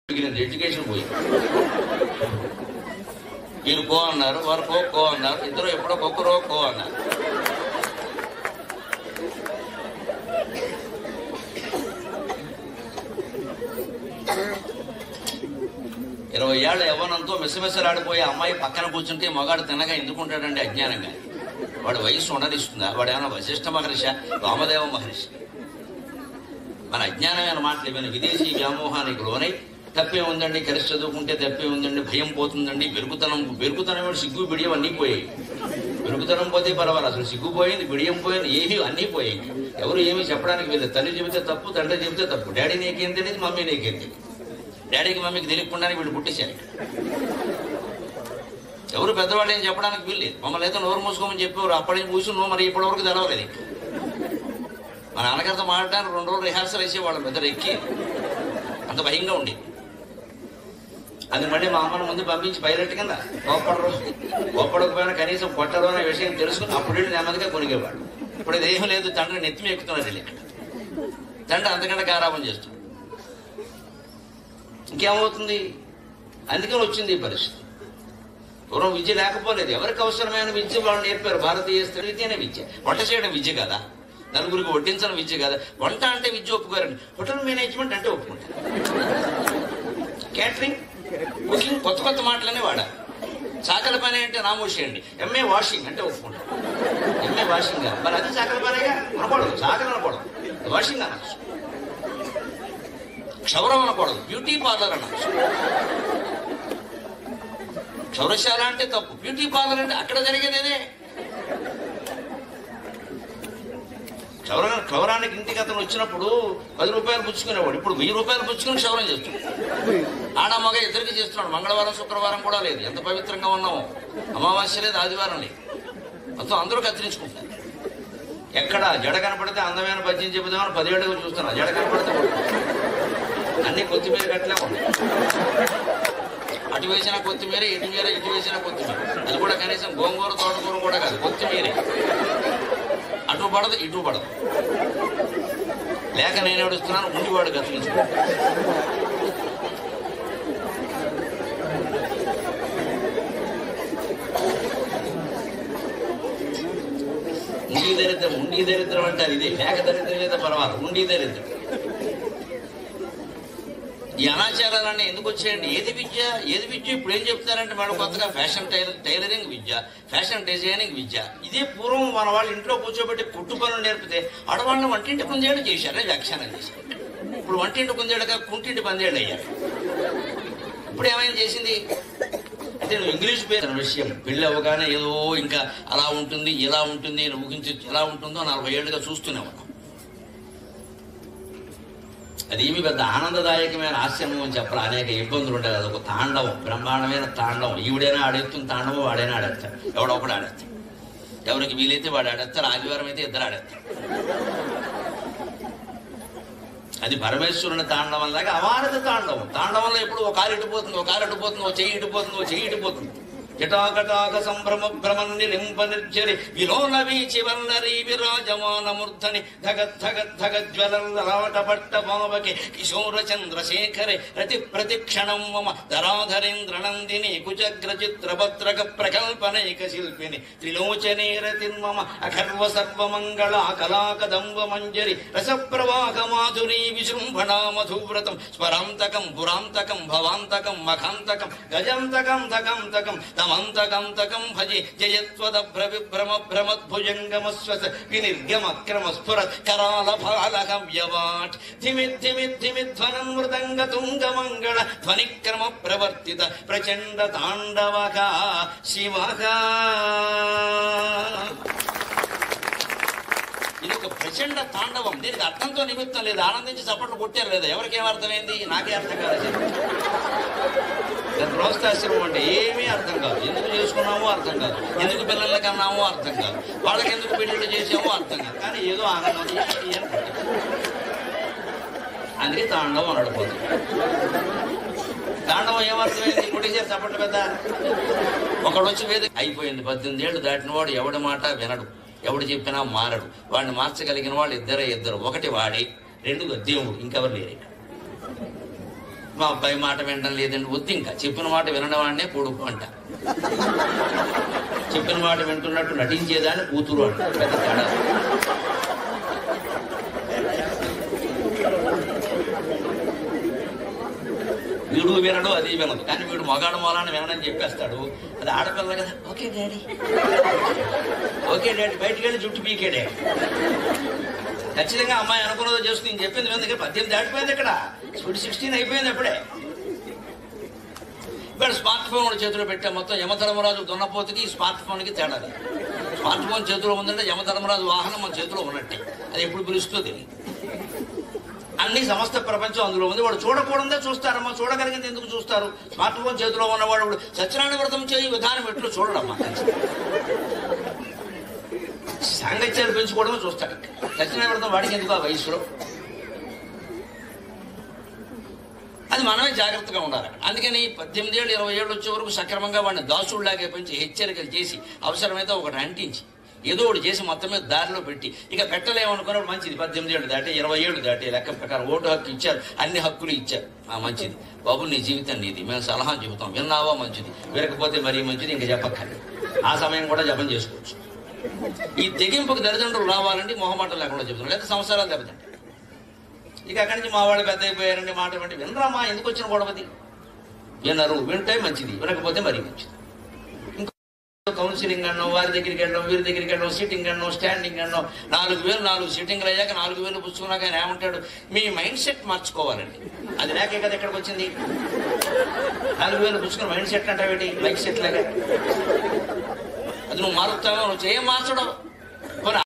Education పోయింది. వీరు కో అన్నారు, వారు కో అన్నారు, ఇద్దరు ఎప్పుడో ఒక్కరో కో అన్నారు. ఇరవై ఏళ్ల యవ్వనంతో మిసమిసలాడిపోయే అమ్మాయి పక్కన కూర్చుంటే మగాడు తినగా ఎందుకుంటాడండి అజ్ఞానంగా? వాడి వయస్సు ఉండనిస్తుందా? వాడు ఏమైనా వశిష్ఠ మహర్షి, వామదేవ మహర్షి? మన అజ్ఞానమైన మాటలు ఏమైనా విదేశీ వ్యామోహానికి లోనై తప్పే ఉందండి, కలిసి చదువుకుంటే తప్పే ఉందండి, భయం పోతుందండి, బెరుకుతనం సిగ్గు బిడియం అన్నీ పోయాయి. బెరుకుతనం పోతే పర్వాలేదు, అసలు సిగ్గు పోయింది, బిడియం పోయింది, ఏమీ అన్నీ పోయాయి. ఎవరు ఏమీ చెప్పడానికి వెళ్ళదు. తల్లి చెబితే తప్పు, తండ్రి చెబితే తప్పు. డాడీ నీకేం తెలియదు, మమ్మీ నీకేం తెలియదు. డాడీకి మమ్మీకి తెలియకుండానే వీళ్ళు పుట్టేశారు. ఎవరు పెద్దవాళ్ళు ఏం చెప్పడానికి వీల్లేదు. మమ్మల్ని అయితే నోరు మూసుకోమని చెప్పేవారు. అప్పటి నుంచి కూర్చుని మరి ఇప్పటివరకు తెలవలేదు. మా నాన్నగారితో మాట్లాడడానికి 2 రోజులు రిహార్సల్ వేసేవాళ్ళం పెద్దలు ఎక్కి. అంత భయంగా ఉండి అది మళ్ళీ మా అమ్మను ముందు పంపించి పైలట్ కింద కోప్పడకపోయినా కనీసం కొట్టడం అనే విషయం తెలుసుకుని అప్పుడు నెమ్మదిగా కొనిగేవాడు. ఇప్పుడు ఇదేం లేదు, తండ్రి నెత్తిమి ఎక్కుతున్నారు. తండ్రి అంతకంటే గారాబం చేస్తున్నాడు. ఇంకేమవుతుంది? అందుకని వచ్చింది ఈ పరిస్థితి. పూర్వం విద్య లేకపోలేదు. ఎవరికి అవసరమైన విద్య వాళ్ళు నేర్పారు. భారతీయ స్త్రీ విద్యనే విద్య. వంట చేయడం విద్య కదా, నలుగురికి వడ్డించడం విద్య కదా. వంట అంటే విద్య ఒప్పుకోరండి. హోటల్ మేనేజ్మెంట్ అంటే ఒప్పుకుంటారు. క్యాటరింగ్, కుకింగ్, కొత్త కొత్త మాటలనే వాడాలి. చాకల పని అంటే నామోషేయండి. ఎంఏ వాషింగ్ అంటే ఒప్పుకుంటారు. ఎంఏ వాషింగ్ కాదు, మరి అది చాకల పనేగా. అనకూడదు, చాకలు అనకూడదు, వాషింగ్ అనొచ్చు. క్షౌరం అనకూడదు, బ్యూటీ పార్లర్ అనొచ్చు. క్షౌరశాల అంటే తప్పు, బ్యూటీ పార్లర్ అంటే అక్కడ జరిగేదేదే. క్షౌరానికి ఇంటికి అతను వచ్చినప్పుడు 10 రూపాయలు పుచ్చుకునేవాడు. ఇప్పుడు 1000 రూపాయలు పుచ్చుకుని క్షౌరం చేస్తున్నాడు. ఆడ మగ ఇద్దరికి చేస్తున్నాడు. మంగళవారం శుక్రవారం కూడా లేదు. ఎంత పవిత్రంగా ఉన్నామో. అమావాస్య లేదు, ఆదివారం లేదు. మొత్తం అందరూ కత్తిరించుకుంటారు. ఎక్కడ జడ కనపడితే అందమైన పద్యం చెబుదామని 10 ఏళ్ళుగా చూస్తున్నా. జడ కనపడితే అన్ని కొత్తిమీర కట్టలే ఉన్నాయి. అటు వేసిన కొత్తిమీర, ఇటు వేసిన కొత్తిమీర. అది కూడా కనీసం గోంగూర తోటకూర కూడా కాదు, కొత్తిమీరే. అటు పడదు, ఇటు పడదు. లేక నేను ఏడుస్తున్నాను, ఉండివాడు కత్తిరించుకుంటాడు. ఉండి దరిద్రం అంటారు. ఇది లేక దరిద్రం లేదా పర్వాలేదు, ఉండి దరిద్రం. ఈ అనాచారాలన్నీ ఎందుకు వచ్చాయండి? ఏది విద్య? ఇప్పుడు ఏం చెప్తారంటే మేడం కొత్తగా ఫ్యాషన్ టైలరింగ్ విద్య, ఫ్యాషన్ డిజైనింగ్ విద్య. ఇదే పూర్వం మన వాళ్ళు ఇంట్లో కూర్చోబెట్టి కుట్టు పనులు నేర్పితే ఆడవాళ్ళని వంటింటి కుందేళ్ళు చేశారని వ్యాఖ్యానం చేశారు. ఇప్పుడు వంటింటి కుందేళ్ళగా కుంటింటి పందేళ్ళు అయ్యారు. ఇప్పుడు ఏమైనా చేసింది అంటే నువ్వు ఇంగ్లీష్ పేరు విషయం. పెళ్లి అవ్వగానే ఏదో ఇంకా అలా ఉంటుంది, ఇలా ఉంటుంది, ఊహించి ఎలా ఉంటుందో 40 ఏళ్ళుగా చూస్తూనే ఉన్నాం. అదేమి పెద్ద ఆనందదాయకమైన ఆశ్రమం అని చెప్పాలి. అనేక ఇబ్బందులు ఉంటాయి. అది ఒక తాండవం, బ్రహ్మాండమైన తాండవం. ఈవిడైనా ఆడేస్తుంది తాండవం, వాడైనా ఆడేస్తాడు. ఎవడో ఒకడు ఆడేస్తాడు. ఎవరికి వీలైతే వాడు ఆడేస్తారు. ఆదివారం అయితే ఇద్దరు ఆడేస్తారు. అది పరమేశ్వరుని తాండవం లాగా అవారత తాండవం. తాండవంలో ఎప్పుడు ఒక కాలు ఇటుపోతుంది, ఒక కాలు ఇటుపోతుంది, ఒక చెయ్యి ఇటుపోతుంది, ఒక చెయ్యి ఇటుపోతుంది. జటాకటాక సంభ్రమ భ్రమన్ని నింప నిర్జరి విలోల వీచి వల్లరి విరాజమాన మూర్ధని ధగద్ధగద్ధగజ్వలట పట్ట పావకి కిశోర చంద్రశేఖరే రతి ప్రతిక్షణం మమ ధరాధరేంద్ర నందిని కుచగ్ర చిత్రభద్రక ప్రకల్పనైక శిల్పిని త్రిలోచనే రతిర్మమ అఖర్వ సర్వమంగళ కళాకదంబ మంజరి రసప్రవాహ మాధురీ విజృంభణా మధువ్రతం స్వరాంతకం పురాంతకం భవాంతకం మఖాంతకం గజంతకం ధకంతకం తమంతకంతకం భజి జయత్వదభ్ర విభ్రమ భ్రమద్భుజంగమస్వస వినిర్గమ క్రమ స్ఫురత్ కరాల ఫాలక వ్యవాట్ ధిమిధ్వనం మృదంగ తుంగ మంగళ ధ్వనిక్రమ ప్రవర్తిత ప్రచండ తాండవక శివక. ఇది ఒక ప్రచండ తాండవం. దీనికి అర్థంతో నిమిత్తం లేదు. ఆనందించి చప్పట్లు కొట్టారు లేదా? ఎవరికేం అర్థమైంది? నాకే అర్థం కాదు. గృహస్థాశ్రమం అంటే ఏమీ అర్థం కాదు. ఎందుకు చేసుకున్నామో అర్థం కాదు, ఎందుకు పిల్లలకి అన్నామో అర్థం కాదు, వాళ్ళకి ఎందుకు పెళ్లిళ్ళు చేసామో అర్థం కాదు. కానీ ఏదో ఆనందం. అందుకే తాండవం నడిపోతుంది. తాండవం ఏమర్థమైంది? కొట్టేసారు చప్పట్లు పెద్ద. ఒకడు వచ్చి వేద అయిపోయింది. 18 ఏళ్ళు దాటిన వాడు ఎవడి మాట వినడు, ఎవడు చెప్పినా మారడు. వాడిని మార్చగలిగిన వాళ్ళు ఇద్దరు. ఒకటి వాడే, 2 దేవుడు, ఇంకెవరు లేరు. మా అబ్బాయి మాట వినడం లేదండి. వద్దు, ఇంకా చెప్పిన మాట వినడం వాడినే కొడుకు అంట, చెప్పిన మాట వింటున్నట్టు నటించేదాన్ని కూతురు అంట. పెద్ద తేడా. వీడు వినడు, అది వినదు. కానీ వీడు మగాడు మూలాన్ని వినడని చెప్పేస్తాడు. అది ఆడపిల్ల కదా, ఓకే డాడీ, ఓకే డాడీ, బయటికి వెళ్ళి జుట్టు పీకే డాడీ. ఖచ్చితంగా అమ్మాయి అనుకున్నదో చేస్తుంది. నేను చెప్పింది వింది. 18 దాటిపోయింది, ఇక్కడ స్పీడ్ 16 అయిపోయింది అప్పుడే. ఇక్కడ స్మార్ట్ ఫోన్ చేతిలో పెట్టా. మొత్తం యమధర్మరాజు దున్నపోతుకి స్మార్ట్ ఫోన్కి తేడా. స్మార్ట్ ఫోన్ చేతిలో ఉందంటే యమధర్మరాజు వాహనం మన చేతిలో ఉన్నట్టే. అది ఎప్పుడు పిలుస్తుందో తెలియదు. అన్ని సమస్త ప్రపంచం అందులో ఉంది. వాడు చూడకూడదే చూస్తారమ్మా, చూడగలిగింది ఎందుకు చూస్తారు? స్మార్ట్ ఫోన్ చేతిలో ఉన్నవాడు సత్యనారాయణ వ్రతం చేయి విధానం ఎట్లు చూడడమ్మా. సాంగత్యాలు పెంచుకోవడమే చూస్తాడు. సత్యనారాయణ వ్రతం వాడికి ఎందుకు ఆ వయసులో? అది మనమే జాగ్రత్తగా ఉండాలి. అందుకని 18 ఏళ్ళు 20 ఏళ్ళు వచ్చే వరకు సక్రమంగా వాడిని దాసుడిలాగే పెంచి హెచ్చరికలు చేసి అవసరమైతే ఒకటి అంటించి ఏదో ఒకటి చేసి మొత్తం మీద దారిలో పెట్టి, ఇక పెట్టలేమనుకున్నప్పుడు మంచిది. 18 ఏళ్ళు దాటి 20 ఏళ్ళు దాటి లెక్క ప్రకారం ఓటు హక్కు ఇచ్చారు, అన్ని హక్కులు ఇచ్చారు. మంచిది బాబు, నీ జీవితం నీది, మేము సలహా చెబుతాం, విన్నావా మంచిది, వినకపోతే మరీ మంచిది, ఇంకా చెప్పక్కర్లేదు. ఆ సమయం కూడా జపం చేసుకోవచ్చు. ఈ తెగింపుకు తల్లిదండ్రులు రావాలండి, మొహమాటం లేకుండా చెబుతున్నాం. లేదా సంవత్సరాలు దెబ్బతండి. ఇక అక్కడి నుంచి మా వాళ్ళు పెద్ద అయిపోయారండి, మాట వంటి వినరామా, ఎందుకు వచ్చిన గొడవది? వినరు, వింటే మంచిది, వినకపోతే మరీ మంచిది. ఇంకా కౌన్సిలింగ్ అన్నో, వారి దగ్గరికి వెళ్ళడం, వీరి దగ్గరికి వెళ్ళడం, సిట్టింగ్ అన్నో, స్టాండింగ్ అన్నో, 4000 4 సిట్టింగ్లు అయ్యాక 4000 పుచ్చుకున్నాక ఆయన ఏమంటాడు? మీ మైండ్ సెట్ మార్చుకోవాలండి. అది లేకే కదా ఇక్కడికి వచ్చింది. 4000 పుచ్చుకుని మైండ్ సెట్ అంటావేంటి? మైక్ సెట్ లాగా. అది నువ్వు మారుస్తావో, నువ్వు చేయం మార్చడం.